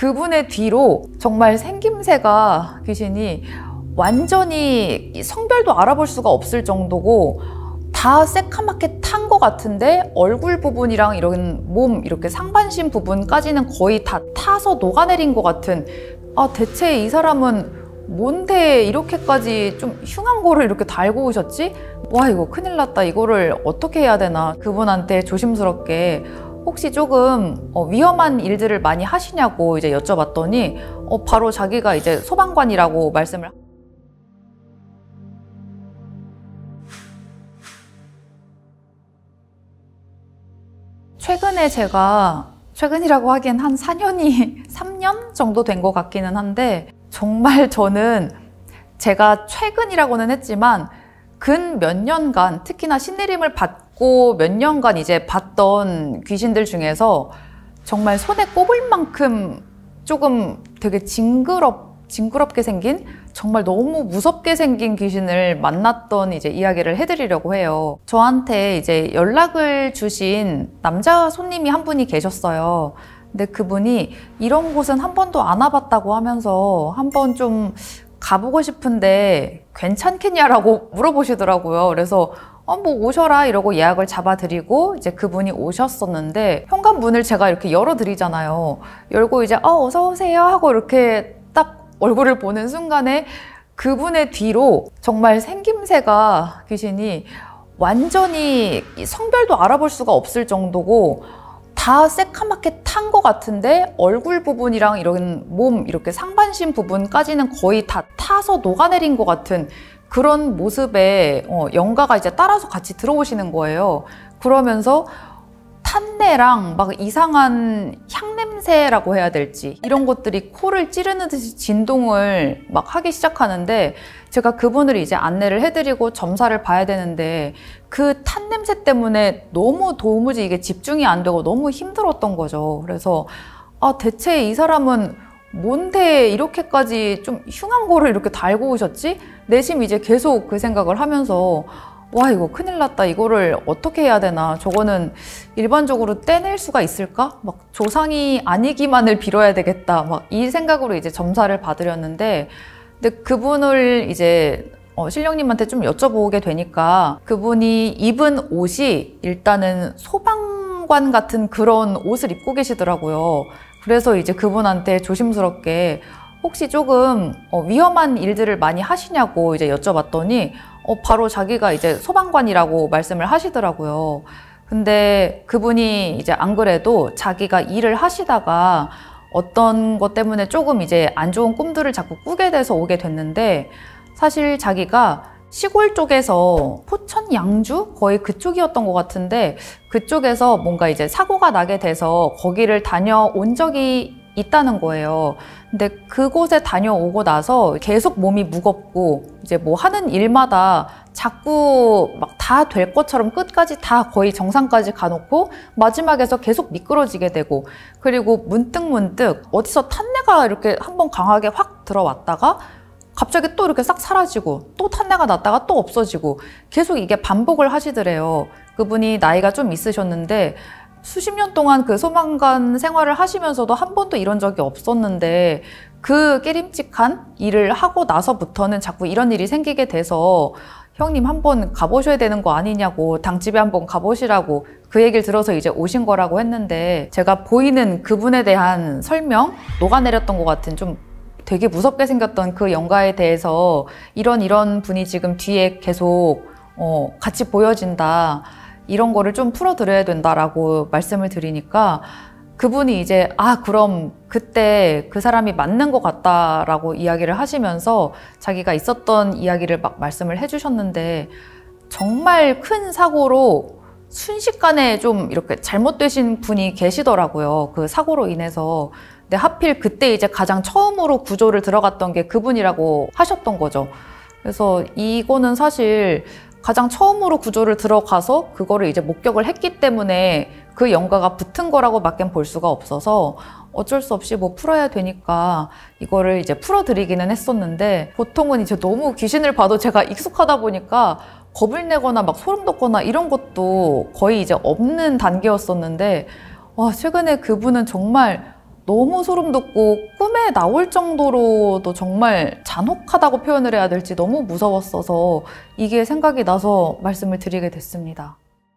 그분의 뒤로 정말 생김새가 귀신이 완전히 성별도 알아볼 수가 없을 정도고 다 새카맣게 탄 것 같은데 얼굴 부분이랑 이런 몸 이렇게 상반신 부분까지는 거의 다 타서 녹아내린 것 같은, 아 대체 이 사람은 뭔데 이렇게까지 좀 흉한 거를 이렇게 달고 오셨지? 와 이거 큰일 났다. 이거를 어떻게 해야 되나. 그분한테 조심스럽게 혹시 조금 위험한 일들을 많이 하시냐고 이제 여쭤봤더니 바로 자기가 이제 소방관이라고 말씀을. 최근에 제가, 최근이라고 하기엔 한 3년 정도 된 것 같기는 한데, 정말 저는 제가 최근이라고는 했지만 근 몇 년간, 특히나 신내림을 받고 몇 년간 이제 봤던 귀신들 중에서 정말 손에 꼽을 만큼 조금 되게 징그럽게 생긴, 정말 너무 무섭게 생긴 귀신을 만났던 이제 이야기를 해드리려고 해요. 저한테 이제 연락을 주신 남자 손님이 한 분이 계셨어요. 근데 그분이 이런 곳은 한 번도 안 와봤다고 하면서 한번 좀 가보고 싶은데 괜찮겠냐라고 물어보시더라고요. 그래서 뭐 오셔라 이러고 예약을 잡아드리고 이제 그분이 오셨었는데, 현관문을 제가 이렇게 열어드리잖아요. 열고 이제 어서 오세요 하고 이렇게 딱 얼굴을 보는 순간에 그분의 뒤로 정말 생김새가 귀신이 완전히 성별도 알아볼 수가 없을 정도고 다 새카맣게 탄 것 같은데 얼굴 부분이랑 이런 몸 이렇게 상반신 부분까지는 거의 다 타서 녹아내린 것 같은 그런 모습에 영가가 이제 따라서 같이 들어오시는 거예요. 그러면서 탄내랑 막 이상한 향냄새라고 해야 될지 이런 것들이 코를 찌르는 듯이 진동을 막 하기 시작하는데, 제가 그분을 이제 안내를 해드리고 점사를 봐야 되는데 그 탄냄새 때문에 너무 도무지 이게 집중이 안 되고 너무 힘들었던 거죠. 그래서 아 대체 이 사람은 뭔데 이렇게까지 좀 흉한 거를 이렇게 달고 오셨지? 내심 이제 계속 그 생각을 하면서 와 이거 큰일 났다. 이거를 어떻게 해야 되나. 저거는 일반적으로 떼낼 수가 있을까? 막 조상이 아니기만을 빌어야 되겠다. 막 이 생각으로 이제 점사를 받으렸는데, 근데 그분을 이제 신령님한테 좀 여쭤보게 되니까 그분이 입은 옷이 일단은 소방관 같은 그런 옷을 입고 계시더라고요. 그래서 이제 그분한테 조심스럽게 혹시 조금 위험한 일들을 많이 하시냐고 이제 여쭤봤더니 바로 자기가 이제 소방관이라고 말씀을 하시더라고요. 근데 그분이 이제 안 그래도 자기가 일을 하시다가 어떤 것 때문에 조금 이제 안 좋은 꿈들을 자꾸 꾸게 돼서 오게 됐는데, 사실 자기가 시골 쪽에서 포천, 양주? 거의 그쪽이었던 것 같은데 그쪽에서 뭔가 이제 사고가 나게 돼서 거기를 다녀온 적이 있다는 거예요. 근데 그곳에 다녀오고 나서 계속 몸이 무겁고 이제 뭐 하는 일마다 자꾸 막 다 될 것처럼 끝까지 다 거의 정상까지 가놓고 마지막에서 계속 미끄러지게 되고, 그리고 문득 어디서 탄내가 이렇게 한번 강하게 확 들어왔다가 갑자기 또 이렇게 싹 사라지고 또 탄내가 났다가 또 없어지고 계속 이게 반복을 하시더래요. 그분이 나이가 좀 있으셨는데 수십 년 동안 그 소방관 생활을 하시면서도 한 번도 이런 적이 없었는데 그 깨림칙한 일을 하고 나서부터는 자꾸 이런 일이 생기게 돼서 형님 한번 가보셔야 되는 거 아니냐고, 당집에 한번 가보시라고 그 얘기를 들어서 이제 오신 거라고 했는데, 제가 보이는 그분에 대한 설명, 녹아내렸던 것 같은 좀 되게 무섭게 생겼던 그 영가에 대해서 이런 분이 지금 뒤에 계속 같이 보여진다, 이런 거를 좀 풀어드려야 된다라고 말씀을 드리니까 그분이 이제 그럼 그때 그 사람이 맞는 것 같다라고 이야기를 하시면서 자기가 있었던 이야기를 막 말씀을 해주셨는데, 정말 큰 사고로 순식간에 좀 이렇게 잘못되신 분이 계시더라고요. 그 사고로 인해서. 근데 하필 그때 이제 가장 처음으로 구조를 들어갔던 게 그분이라고 하셨던 거죠. 그래서 이거는 사실 가장 처음으로 구조를 들어가서 그거를 이제 목격을 했기 때문에 그 영가가 붙은 거라고 밖엔 볼 수가 없어서 어쩔 수 없이 뭐 풀어야 되니까 이거를 이제 풀어드리기는 했었는데, 보통은 이제 너무 귀신을 봐도 제가 익숙하다 보니까 겁을 내거나 막 소름 돋거나 이런 것도 거의 이제 없는 단계였었는데, 와 최근에 그분은 정말 너무 소름 돋고 꿈에 나올 정도로도 정말 잔혹하다고 표현을 해야 될지 너무 무서웠어서 이게 생각이 나서 말씀을 드리게 됐습니다.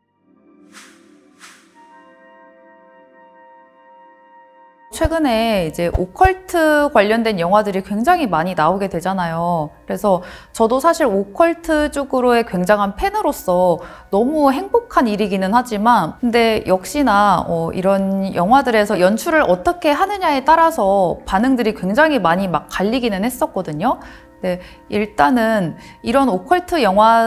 최근에 이제 오컬트 관련된 영화들이 굉장히 많이 나오게 되잖아요. 그래서 저도 사실 오컬트 쪽으로의 굉장한 팬으로서 너무 행복한 일이기는 하지만, 근데 역시나 이런 영화들에서 연출을 어떻게 하느냐에 따라서 반응들이 굉장히 많이 막 갈리기는 했었거든요. 네, 일단은 이런 오컬트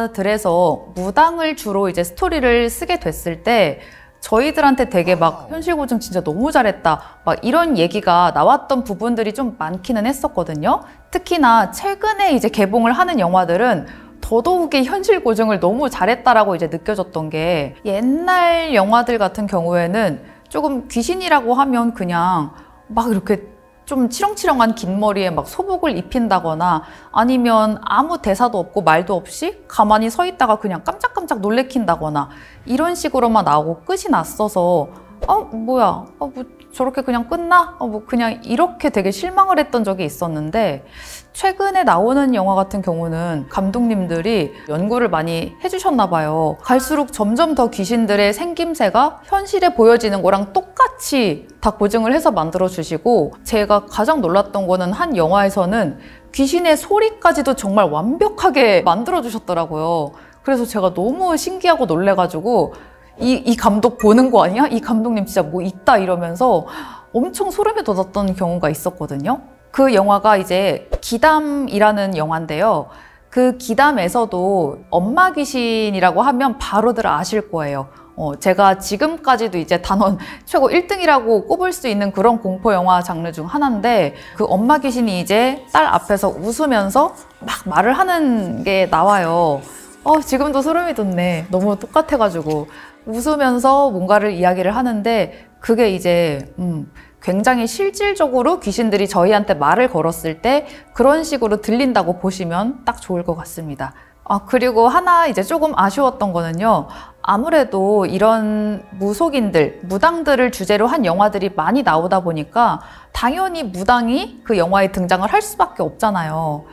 영화들에서 무당을 주로 이제 스토리를 쓰게 됐을 때 저희들한테 되게 막 현실 고증 진짜 너무 잘했다 막 이런 얘기가 나왔던 부분들이 좀 많기는 했었거든요. 특히나 최근에 이제 개봉을 하는 영화들은 더더욱이 현실 고증을 너무 잘했다라고 이제 느껴졌던 게, 옛날 영화들 같은 경우에는 조금 귀신이라고 하면 그냥 막 이렇게 좀 치렁치렁한 긴 머리에 막 소복을 입힌다거나 아니면 아무 대사도 없고 말도 없이 가만히 서 있다가 그냥 깜짝깜짝 놀래킨다거나 이런 식으로만 나오고 끝이 났어서 뭐야, 뭐 저렇게 그냥 끝나? 뭐 그냥 이렇게 되게 실망을 했던 적이 있었는데, 최근에 나오는 영화 같은 경우는 감독님들이 연구를 많이 해주셨나 봐요. 갈수록 점점 더 귀신들의 생김새가 현실에 보여지는 거랑 똑같이 다 고증을 해서 만들어주시고, 제가 가장 놀랐던 거는 한 영화에서는 귀신의 소리까지도 정말 완벽하게 만들어주셨더라고요. 그래서 제가 너무 신기하고 놀래가지고 이 감독 보는 거 아니야? 이 감독님 진짜 뭐 있다 이러면서 엄청 소름이 돋았던 경우가 있었거든요. 그 영화가 이제 기담이라는 영화인데요. 그 기담에서도 엄마 귀신이라고 하면 바로들 아실 거예요. 제가 지금까지도 이제 단원 최고 1등이라고 꼽을 수 있는 그런 공포 영화 장르 중 하나인데, 그 엄마 귀신이 이제 딸 앞에서 웃으면서 막 말을 하는 게 나와요. 지금도 소름이 돋네. 너무 똑같아가지고. 웃으면서 뭔가를 이야기를 하는데, 그게 이제 굉장히 실질적으로 귀신들이 저희한테 말을 걸었을 때 그런 식으로 들린다고 보시면 딱 좋을 것 같습니다. 그리고 하나 이제 조금 아쉬웠던 거는요. 아무래도 이런 무속인들, 무당들을 주제로 한 영화들이 많이 나오다 보니까 당연히 무당이 그 영화에 등장을 할 수밖에 없잖아요.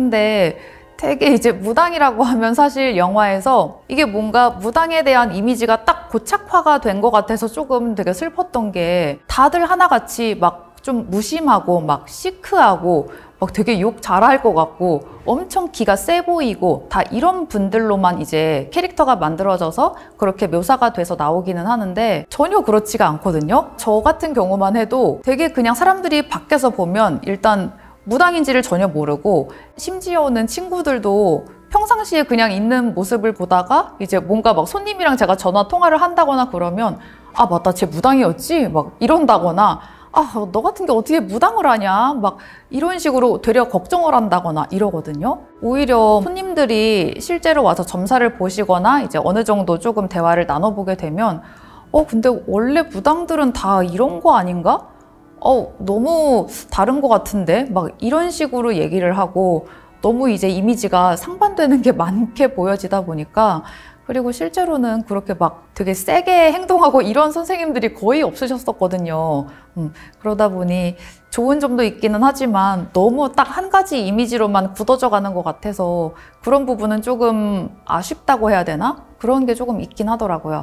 근데 되게 이제 무당이라고 하면 사실 영화에서 이게 뭔가 무당에 대한 이미지가 딱 고착화가 된 것 같아서 조금 되게 슬펐던 게, 다들 하나같이 막 좀 무심하고 막 시크하고 막 되게 욕 잘할 것 같고 엄청 기가 세 보이고 다 이런 분들로만 이제 캐릭터가 만들어져서 그렇게 묘사가 돼서 나오기는 하는데, 전혀 그렇지가 않거든요. 저 같은 경우만 해도 되게 그냥 사람들이 밖에서 보면 일단 무당인지를 전혀 모르고, 심지어는 친구들도 평상시에 그냥 있는 모습을 보다가 이제 뭔가 막 손님이랑 제가 전화 통화를 한다거나 그러면 맞다, 쟤 무당이었지? 막 이런다거나, 너 같은 게 어떻게 무당을 하냐? 막 이런 식으로 되려 걱정을 한다거나 이러거든요. 오히려 손님들이 실제로 와서 점사를 보시거나 이제 어느 정도 조금 대화를 나눠보게 되면 근데 원래 무당들은 다 이런 거 아닌가? 너무 다른 것 같은데? 막 이런 식으로 얘기를 하고, 너무 이제 이미지가 상반되는 게 많게 보여지다 보니까, 그리고 실제로는 그렇게 막 되게 세게 행동하고 이런 선생님들이 거의 없으셨었거든요. 그러다 보니 좋은 점도 있기는 하지만 너무 딱 한 가지 이미지로만 굳어져 가는 것 같아서 그런 부분은 조금 아쉽다고 해야 되나? 그런 게 조금 있긴 하더라고요.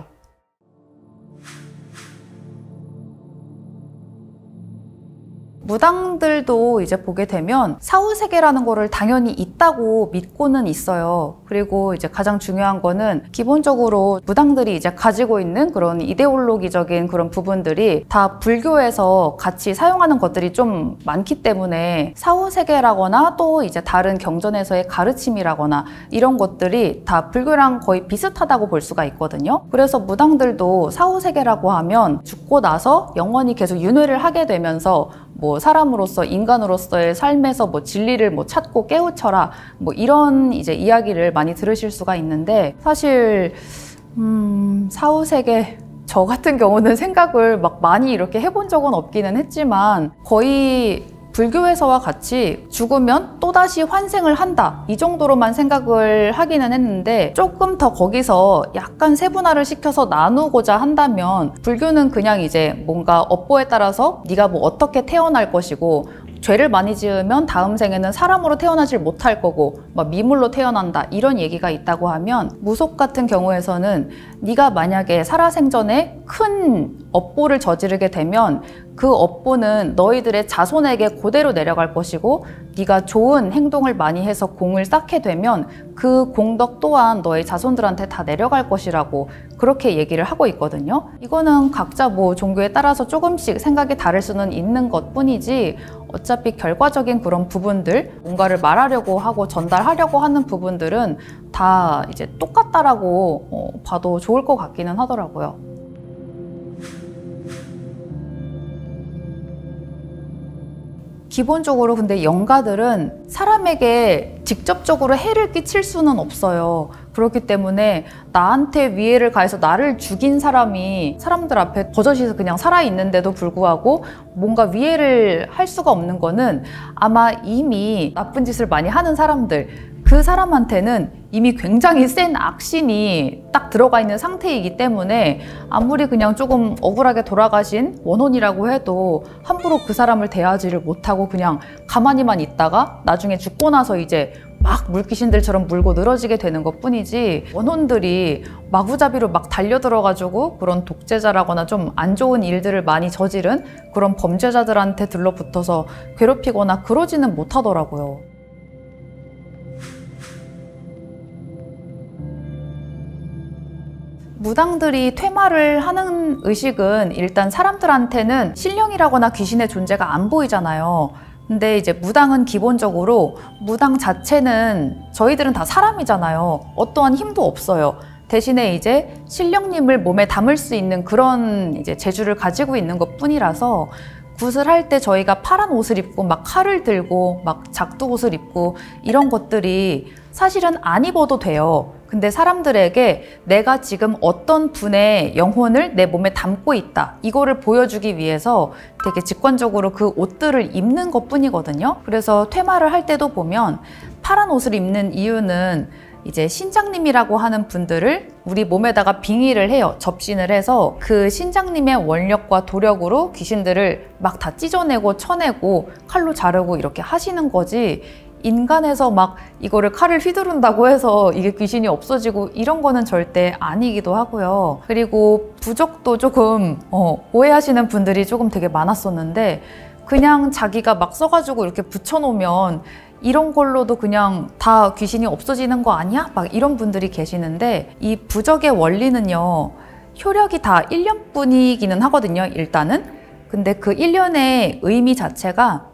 무당들도 이제 보게 되면 사후세계라는 거를 당연히 있다고 믿고는 있어요. 그리고 이제 가장 중요한 거는 기본적으로 무당들이 이제 가지고 있는 그런 이데올로기적인 그런 부분들이 다 불교에서 같이 사용하는 것들이 좀 많기 때문에 사후세계라거나 또 이제 다른 경전에서의 가르침이라거나 이런 것들이 다 불교랑 거의 비슷하다고 볼 수가 있거든요. 그래서 무당들도 사후세계라고 하면 죽고 나서 영원히 계속 윤회를 하게 되면서 뭐 사람으로서 인간으로서의 삶에서 뭐 진리를 뭐 찾고 깨우쳐라 뭐 이런 이제 이야기를 많이 들으실 수가 있는데, 사실 사후세계 저 같은 경우는 생각을 막 많이 이렇게 해본 적은 없기는 했지만 거의 불교에서와 같이 죽으면 또다시 환생을 한다, 이 정도로만 생각을 하기는 했는데, 조금 더 거기서 약간 세분화를 시켜서 나누고자 한다면 불교는 그냥 이제 뭔가 업보에 따라서 네가 뭐 어떻게 태어날 것이고, 죄를 많이 지으면 다음 생에는 사람으로 태어나질 못할 거고 막 미물로 태어난다, 이런 얘기가 있다고 하면, 무속 같은 경우에서는 네가 만약에 살아생전에 큰 업보를 저지르게 되면 그 업보는 너희들의 자손에게 그대로 내려갈 것이고, 네가 좋은 행동을 많이 해서 공을 쌓게 되면 그 공덕 또한 너의 자손들한테 다 내려갈 것이라고 그렇게 얘기를 하고 있거든요. 이거는 각자 뭐 종교에 따라서 조금씩 생각이 다를 수는 있는 것 뿐이지, 어차피 결과적인 그런 부분들, 뭔가를 말하려고 하고 전달하려고 하는 부분들은 다 이제 똑같다라고 봐도 좋을 것 같기는 하더라고요. 기본적으로 근데 영가들은 사람에게 직접적으로 해를 끼칠 수는 없어요. 그렇기 때문에 나한테 위해를 가해서 나를 죽인 사람이 사람들 앞에 버젓이서 그냥 살아있는데도 불구하고 뭔가 위해를 할 수가 없는 거는, 아마 이미 나쁜 짓을 많이 하는 사람들, 그 사람한테는 이미 굉장히 센 악신이 딱 들어가 있는 상태이기 때문에 아무리 그냥 조금 억울하게 돌아가신 원혼이라고 해도 함부로 그 사람을 대하지를 못하고 그냥 가만히만 있다가 나중에 죽고 나서 이제 막 물귀신들처럼 물고 늘어지게 되는 것 뿐이지, 원혼들이 마구잡이로 막 달려들어가지고 그런 독재자라거나 좀 안 좋은 일들을 많이 저지른 그런 범죄자들한테 들러붙어서 괴롭히거나 그러지는 못하더라고요. 무당들이 퇴마를 하는 의식은 일단 사람들한테는 신령이라거나 귀신의 존재가 안 보이잖아요. 근데 이제 무당은 기본적으로, 무당 자체는 저희들은 다 사람이잖아요. 어떠한 힘도 없어요. 대신에 이제 신령님을 몸에 담을 수 있는 그런 이제 재주를 가지고 있는 것 뿐이라서, 굿을 할 때 저희가 파란 옷을 입고 막 칼을 들고 막 작두 옷을 입고 이런 것들이 사실은 안 입어도 돼요. 근데 사람들에게 내가 지금 어떤 분의 영혼을 내 몸에 담고 있다, 이거를 보여주기 위해서 되게 직관적으로 그 옷들을 입는 것 뿐이거든요. 그래서 퇴마를 할 때도 보면 파란 옷을 입는 이유는 이제 신장님이라고 하는 분들을 우리 몸에다가 빙의를 해요. 접신을 해서 그 신장님의 원력과 도력으로 귀신들을 막 다 찢어내고 쳐내고 칼로 자르고 이렇게 하시는 거지, 인간에서 막 이거를 칼을 휘두른다고 해서 이게 귀신이 없어지고 이런 거는 절대 아니기도 하고요. 그리고 부적도 조금 오해하시는 분들이 조금 되게 많았었는데, 그냥 자기가 막 써가지고 이렇게 붙여놓으면 이런 걸로도 그냥 다 귀신이 없어지는 거 아니야? 막 이런 분들이 계시는데, 이 부적의 원리는요, 효력이 다 1년뿐이기는 하거든요, 일단은. 근데 그 1년의 의미 자체가,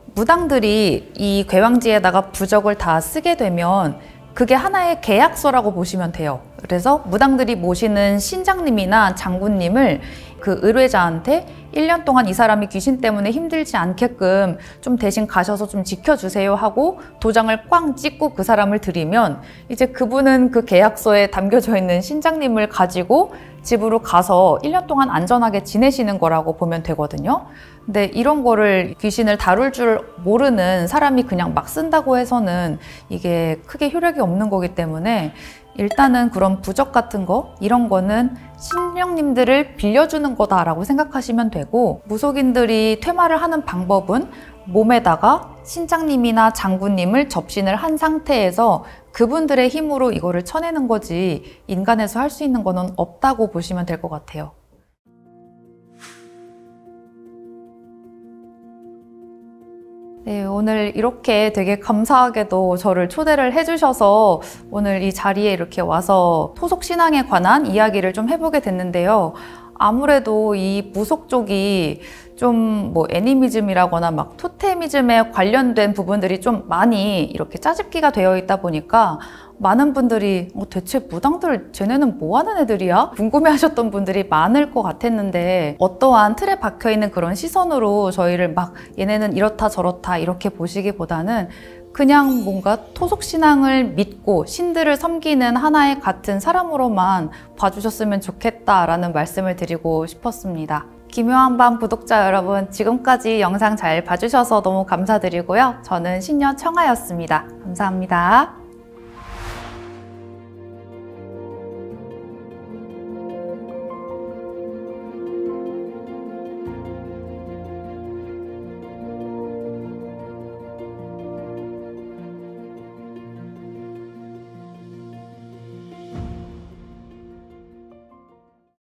무당들이 이 궤왕지에다가 부적을 다 쓰게 되면 그게 하나의 계약서라고 보시면 돼요. 그래서 무당들이 모시는 신장님이나 장군님을 그 의뢰자한테 1년 동안 이 사람이 귀신 때문에 힘들지 않게끔 좀 대신 가셔서 좀 지켜주세요 하고 도장을 꽝 찍고 그 사람을 드리면, 이제 그분은 그 계약서에 담겨져 있는 신장님을 가지고 집으로 가서 1년 동안 안전하게 지내시는 거라고 보면 되거든요. 근데 이런 거를 귀신을 다룰 줄 모르는 사람이 그냥 막 쓴다고 해서는 이게 크게 효력이 없는 거기 때문에, 일단은 그런 부적 같은 거, 이런 거는 신령님들을 빌려주는 거다라고 생각하시면 되고, 무속인들이 퇴마를 하는 방법은 몸에다가 신장님이나 장군님을 접신을 한 상태에서 그분들의 힘으로 이거를 쳐내는 거지, 인간에서 할 수 있는 거는 없다고 보시면 될 것 같아요. 네, 오늘 이렇게 되게 감사하게도 저를 초대를 해주셔서 오늘 이 자리에 이렇게 와서 토속신앙에 관한 이야기를 좀 해보게 됐는데요. 아무래도 이 무속 쪽이 좀 뭐 애니미즘이라거나 막 토테미즘에 관련된 부분들이 좀 많이 이렇게 짜집기가 되어 있다 보니까 많은 분들이 대체 무당들 쟤네는 뭐 하는 애들이야? 궁금해 하셨던 분들이 많을 것 같았는데, 어떠한 틀에 박혀 있는 그런 시선으로 저희를 막 얘네는 이렇다 저렇다 이렇게 보시기보다는 그냥 뭔가 토속신앙을 믿고 신들을 섬기는 하나의 같은 사람으로만 봐주셨으면 좋겠다라는 말씀을 드리고 싶었습니다. 기묘한 밤 구독자 여러분, 지금까지 영상 잘 봐주셔서 너무 감사드리고요. 저는 신녀 청아였습니다. 감사합니다.